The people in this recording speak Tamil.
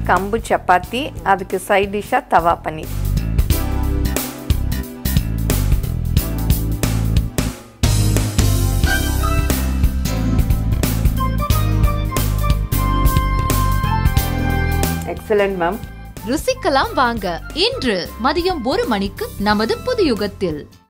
கம்பு சப்பாத்தி, அதுக்கு சைட் டிஷ்ஷாக தவா பன்னீர். Excellent ma'am. ருசிக்கலாம் வாங்க. இன்று மதியம் 1 மணிக்கு நமது புது யுகத்தில்.